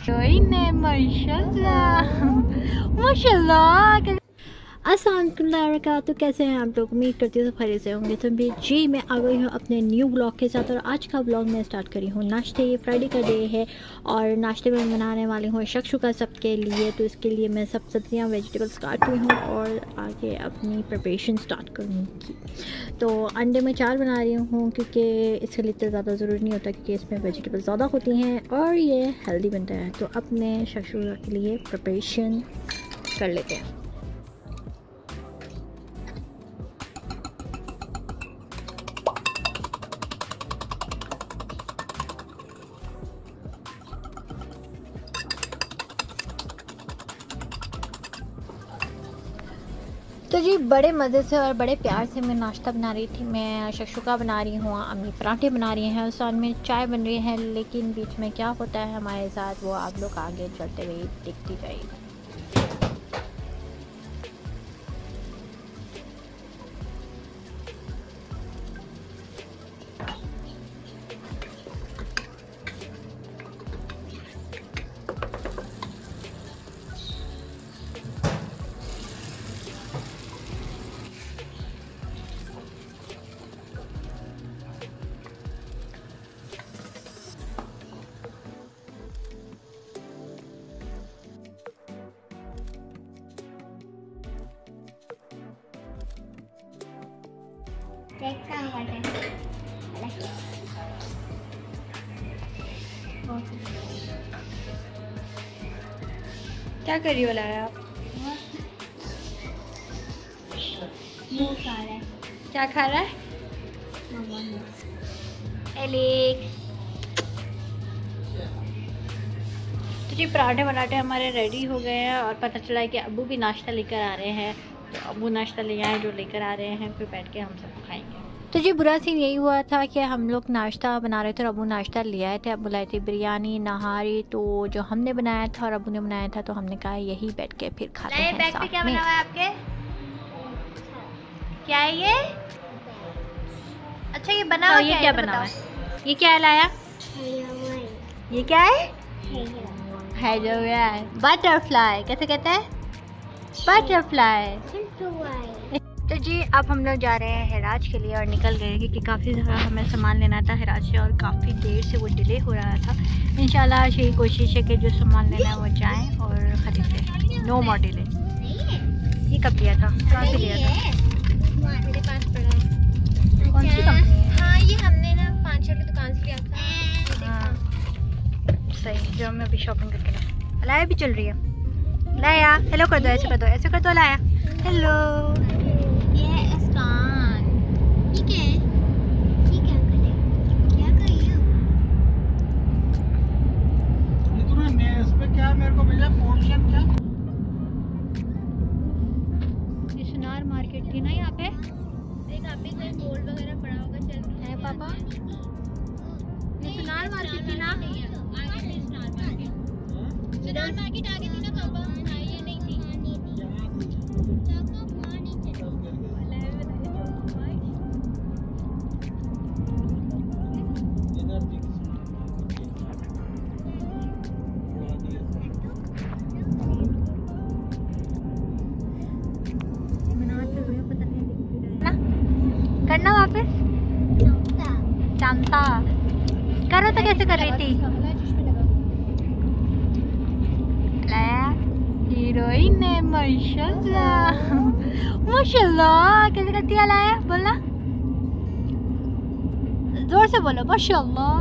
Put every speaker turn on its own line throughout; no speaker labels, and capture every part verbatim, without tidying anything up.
माशाल्लाह माशाल्लाह। अस्सलाम वालेकुम, तो कैसे हैं आप लोग? उम्मीद करती हूँ सब खैरियत से होंगे। तो भी जी मैं आ गई हूँ अपने न्यू ब्लॉग के साथ और आज का ब्लॉग मैं स्टार्ट करी हूँ नाश्ते। ये फ्राइडे का डे है और नाश्ते में बनाने वाली हूँ शक्शुका सबके लिए। तो इसके लिए मैं सब सब्जियाँ वेजिटेबल्स काट रही हूँ और आगे अपनी प्रिपरेशन स्टार्ट करूँगी। तो अंडे में चार बना रही हूँ क्योंकि इसके लिए इतना ज़्यादा ज़रूरी नहीं होता क्योंकि इसमें वेजिटेबल ज़्यादा होती हैं और ये हेल्दी बनता है। तो अपने शक्शुका के लिए प्रिपरेशन कर लेते हैं। तो जी बड़े मज़े से और बड़े प्यार से मैं नाश्ता बना रही थी। मैं शक्शुका बना रही हूँ, अम्मी पराठे बना रही हैं, उस साथ में चाय बन रही है। लेकिन बीच में क्या होता है हमारे साथ वो आप लोग आगे चलते हुए देखती जाइए। क्या कर रही हो लाया आप?
वो खा रहा है।
क्या खा रहा है? एलेक्स। तो जी पराठे बनाटे हमारे रेडी हो गए हैं और पता चला है कि अब्बू भी नाश्ता लेकर आ रहे हैं। तो अब्बू नाश्ता ले आए जो लेकर आ रहे हैं, फिर बैठ के हम सब खाएंगे। तो जी बुरा सीन यही हुआ था कि हम लोग नाश्ता बना रहे थे और अब्बू नाश्ता ले आए थे। अब्बू लाए थे बिरयानी नहारी, तो जो हमने बनाया था और अब्बू ने बनाया था तो हमने कहा यही बैठ के फिर खाते हैं
बैग पे क्या बना हुआ है आपके? क्या है ये? अच्छा ये बना हुआ
ये क्या बना हुआ है? ये क्या लाया? ये क्या है? है बटरफ्लाई। कैसे कहते हैं? बटरफ्लाई। तो जी अब हम लोग जा रहे हैं हिराज के लिए और निकल गए क्योंकि काफ़ी ज़्यादा हमें सामान लेना था हिराज से और काफ़ी देर से वो डिले हो रहा था। इंशाल्लाह यही कोशिश है कि जो सामान लेना है वो जाएं और ख़रीद लें। No more delay. ये कब लिया था? कहाँ से लिया था?
मेरे पास पड़ा है।
कौन सी कंपनी है?
हाँ ये हमने ना पाँच सौ की दुकान से लिया था।
हाँ सही। जो हमें अभी शॉपिंग करके लाया। अलाया भी चल रही है। लाया हेलो कर दो, ऐसे कर दो, ऐसे कर दो। लाया हेलो।
ये है अस्तान। ये क्या है? ये क्या करे? क्या कर रही हो?
ये तूने ने इस पे क्या मेरे को भेजा पोर्शन क्या?
ये सुनार मार्केट थी ना यहाँ पे।
देख आप भी कोई गोल्ड वगैरह पड़ा होगा चल
है पापा। ये सुनार मार्केट थी ना।
आगे थी स्टार मार्केट। स्टार मार्केट आगे थी ना पापा। हाँ ये नहीं थी।
करना वापस चांता करो तो कैसे कर रही थी? हीरोइन है माशाल्लाह माशाल्लाह। कैसे करती है लाया? बोलना जोर से बोलो माशाल्लाह।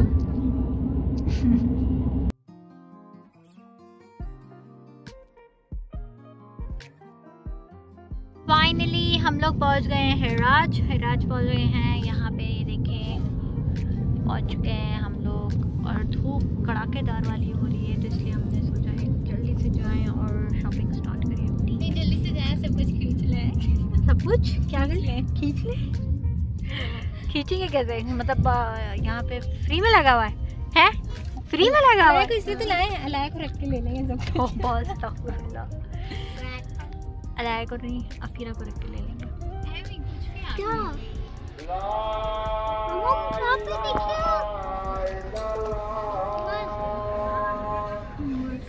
फाइनली हम लोग पहुंच गए हैं हिराज। हिराज पहुंच गए हैं। यहाँ पे देखें पहुंच चुके हैं हम लोग और धूप कड़ाकेदार वाली हो रही है तो इसलिए हमने सोचा है जल्दी से जाएं और शॉपिंग स्टार्ट करें अपनी।
नहीं जल्दी से जाए सब कुछ खींच ले।
सब कुछ क्या कर ले? खींच ले। खींचेंगे कैसे? मतलब यहाँ पे फ्री में लगा हुआ है? है फ्री में लगा हुआ है?
इसलिए तो लाए अलाया को रख के ले लेंगे सब।
बहुत अलाया को नहीं अफीरा को रख के ले लेंगे।
क्या? वो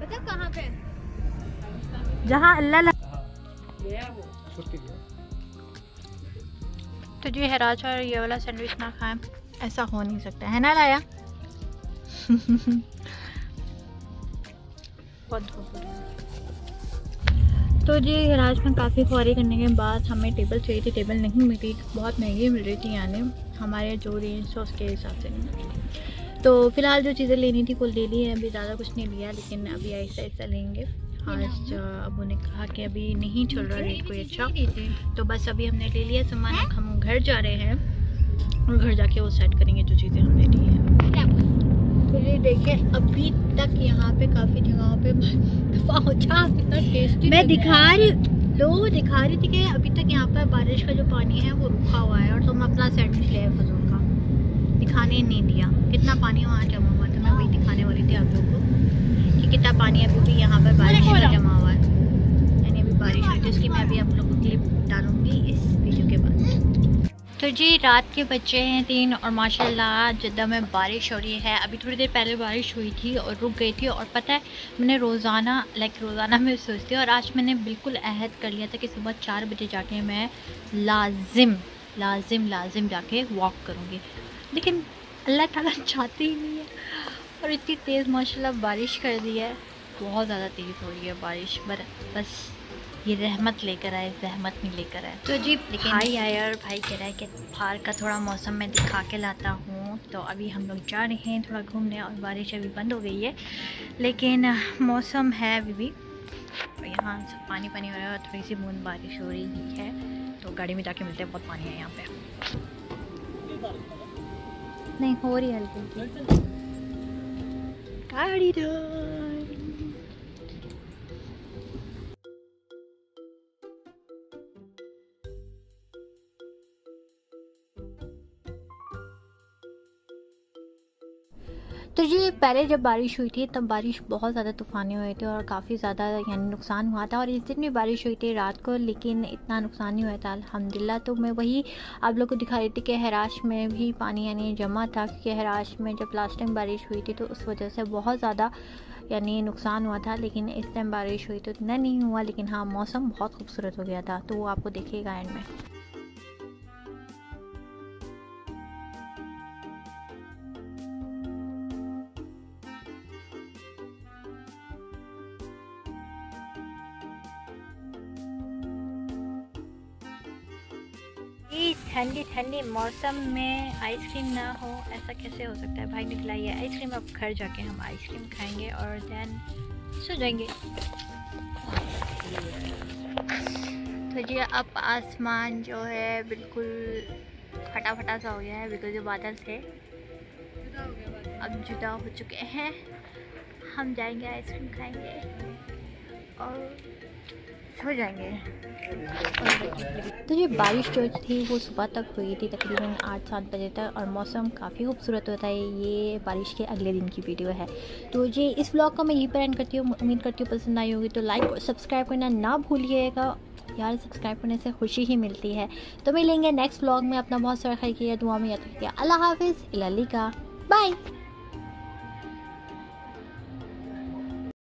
मतलब कहाँ पे?
जहाँ अल्लाह ला... तो जी हराज और ये वाला सैंडविच ना खाएं, ऐसा हो नहीं सकता है ना लाया। बहुत धूप हो रही है। तो जी हराज में काफ़ी ख्वारी करने के बाद हमें टेबल चाहिए थी, टेबल नहीं मिली, बहुत महंगी मिल रही थी, यानी हमारे जो रेंज है उसके हिसाब से नहीं। तो फ़िलहाल जो चीज़ें लेनी थी वो ले ली है, अभी ज़्यादा कुछ नहीं लिया, लेकिन अभी ऐसा ऐसा लेंगे। आज अबू ने कहा कि अभी नहीं चल रहा रेट कोई अच्छा, तो बस अभी हमने ले लिया सामान, हम घर जा रहे हैं और घर जाके वो सेट करेंगे जो चीज़ें हमने ली हैं। तो ये देखिए अभी तक यहाँ पे काफ़ी जगहों पे पहुँचा, कितना टेस्टी मैं दिखा रही लो दिखा रही थी कि अभी तक यहाँ पर बारिश का जो पानी है वो रुका हुआ है और तुम अपना सैंडविच ले आए फजूल का, दिखाने नहीं दिया कितना पानी वहाँ जमा हुआ था। मैं वही दिखाने वाली थी आप लोगों को कि कितना पानी अभी भी यहाँ पर बारिश का जमा हुआ है, यानी अभी बारिश हुई, जिसकी मैं अभी आप लोगों को क्लिप डालूंगी इस वीडियो के बाद। तो जी रात के बच्चे हैं तीन और माशाल्लाह जिद्दा में बारिश हो रही है। अभी थोड़ी देर पहले बारिश हुई थी और रुक गई थी, और पता है मैंने रोज़ाना लाइक रोज़ाना मैं सोचती हूँ, और आज मैंने बिल्कुल अहद कर लिया था कि सुबह चार बजे जाके मैं लाजिम लाजिम लाजिम जाके वॉक करूँगी, लेकिन अल्लाह ताला चाहते ही नहीं है। और इतनी तेज़ माशाल्लाह बारिश कर दी है, बहुत ज़्यादा तेज़ हो रही है बारिश, पर बस ये रहमत लेकर आए, रहमत नहीं लेकर आए। तो जी भाई आया और भाई कह रहा है कि बाहर का थोड़ा मौसम मैं दिखा के लाता हूँ, तो अभी हम लोग जा रहे हैं थोड़ा घूमने, और बारिश अभी बंद हो गई है लेकिन मौसम है अभी भी, यहाँ सब पानी पानी हो रहा है और थोड़ी सी बूंद बारिश हो रही है। तो गाड़ी में जाके मिलते हैं, बहुत पानी है यहाँ पे। नहीं हो रही है हल्की गाड़ी तो जी पहले जब बारिश हुई थी तब बारिश बहुत ज़्यादा तूफ़ानी हुए थे और काफ़ी ज़्यादा यानी नुकसान हुआ था, और इस दिन भी बारिश हुई थी रात को, लेकिन इतना नुकसान नहीं हुआ था अल्हम्दुलिल्लाह। तो मैं वही आप लोग को दिखा रही थी कि हराश में भी पानी यानी जमा था, क्योंकि हराश में जब लास्ट टाइम बारिश हुई थी तो उस वजह से बहुत ज़्यादा यानी नुकसान हुआ था, लेकिन इस टाइम बारिश हुई तो इतना नहीं हुआ, लेकिन हाँ मौसम बहुत खूबसूरत हो गया था, तो वो आपको देखिएगा एंड में। ठंडी ठंडी मौसम में आइसक्रीम ना हो ऐसा कैसे हो सकता है। भाई ने खिलाई है आइसक्रीम, अब घर जाके हम आइसक्रीम खाएंगे और देन सो जाएंगे। तो जी अब आसमान जो है बिल्कुल फटा फटा सा हो गया है, बिकॉज जो बादल थे अब जुदा हो चुके हैं। हम जाएंगे आइसक्रीम खाएंगे और हो जाएंगे। तो ये बारिश जो थी वो सुबह तक हुई थी तकरीबन आठ सात बजे तक, और मौसम काफ़ी खूबसूरत होता है। ये बारिश के अगले दिन की वीडियो है। तो जी इस व्लॉग को मैं यहीं पर एंड करती हूँ, उम्मीद करती हूँ पसंद आई होगी। तो लाइक और सब्सक्राइब करना ना भूलिएगा यार, सब्सक्राइब करने से खुशी ही मिलती है। तो मिलेंगे नेक्स्ट व्लॉग में, अपना बहुत सारा ख्याल किया, दुआ में याद रखिए। अल्लाह हाफिज़, इला लिका, बाय।